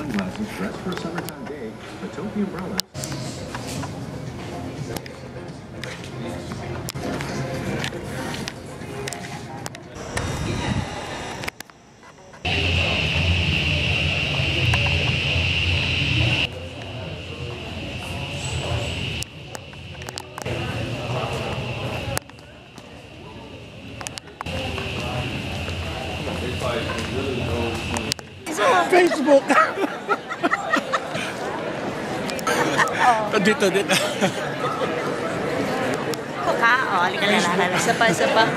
sunglasses, dress for a summertime day, a topi umbrella. Facebook! Dito. Ka, oh, halika na. Isa pa.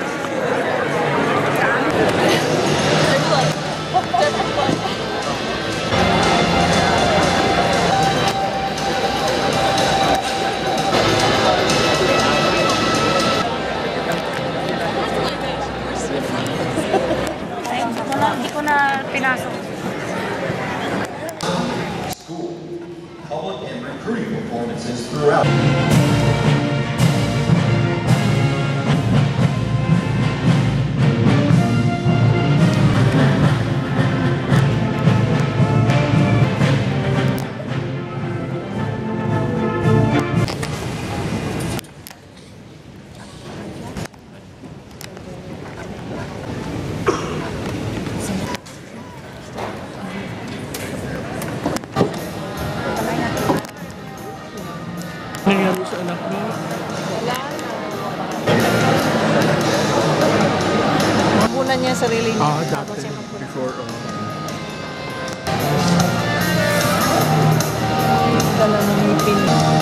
Hindi ko na pinasok. Public and recruiting performances throughout. Nangyari sa anak niya. Mabunan niya sarili niya. Dati. Before. Dala ng ngipin.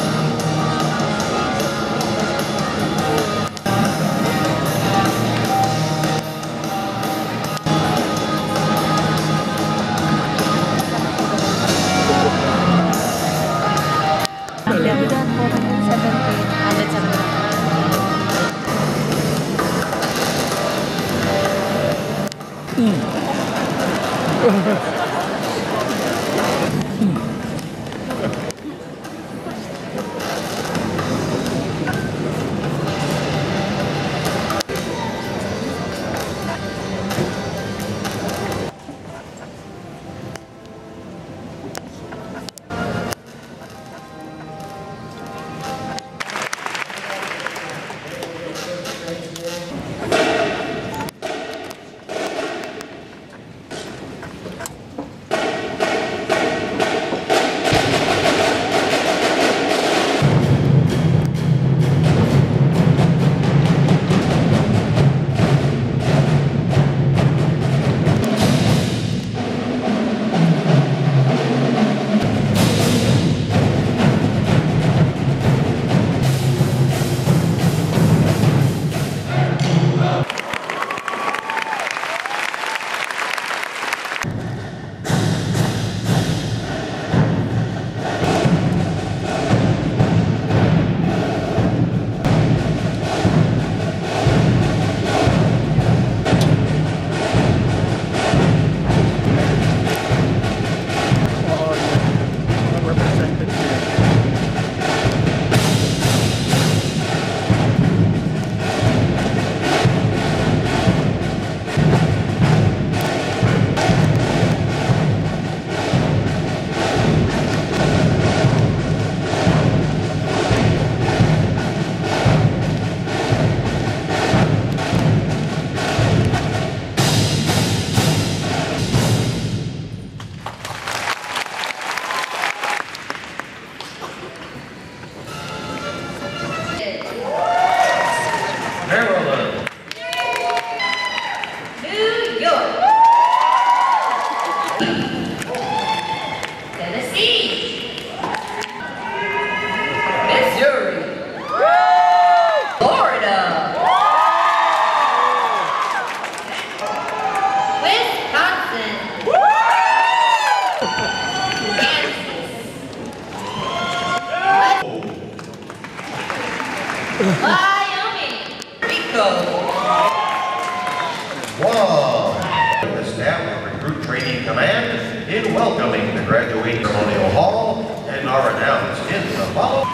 Wyoming. Rico. Whoa! The staff of Recruit Training Command in welcoming the graduating Colonial Hall and are announced in the following.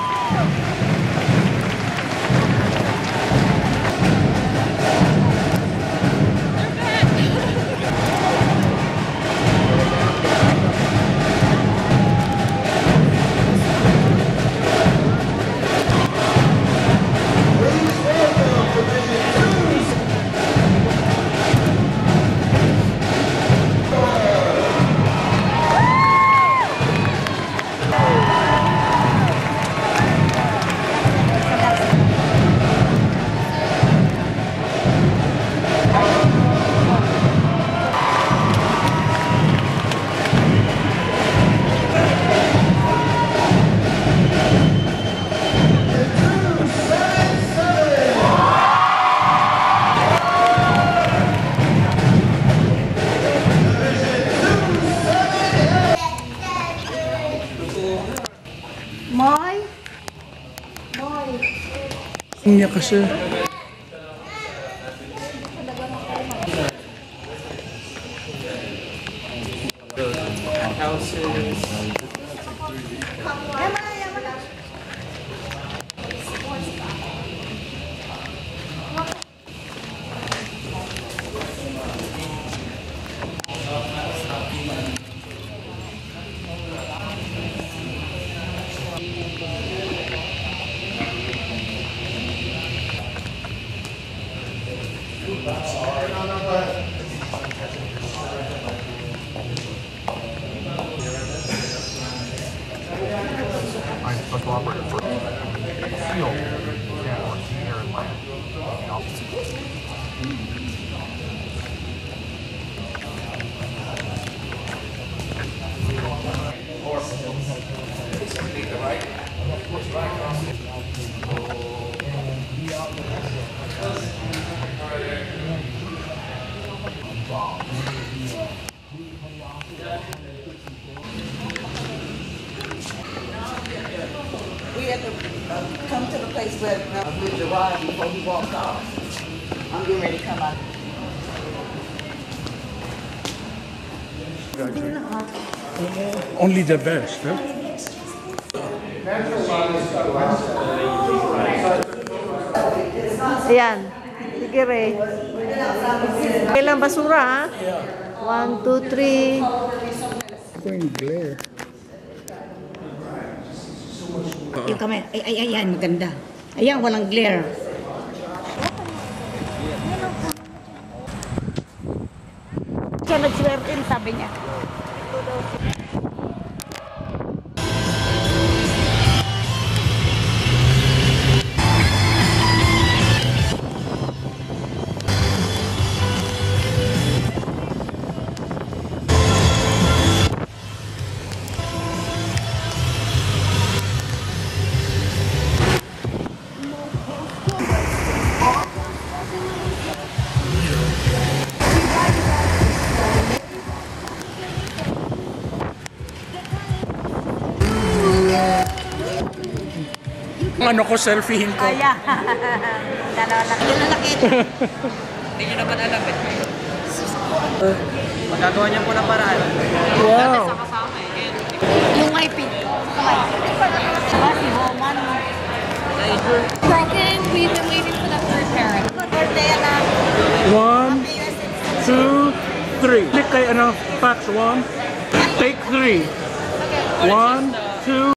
Niya kasi. We had to come to the place where with the ride before he walked off. I'm getting ready to come out. Only the best, huh? Ayan. Sige, Rey. Kailang basura, ha? 1, 2, 3. Ito yung glare. Yung kamay, ayan, maganda. Ayan, walang glare. Siya nag-swear in, sabi niya. Ano ko, selfiehin ko. Kaya. Dalawa lang. Hindi nyo naman alam eh. Magagawa niyo po ng paraan. Wow. Kasama eh. Yung may pin. Si Roman. Broken. We've been waiting for the third parent. Birthday na. 1, 2, 3. Click kay ano, Pax 1. Take 3. 1, 2.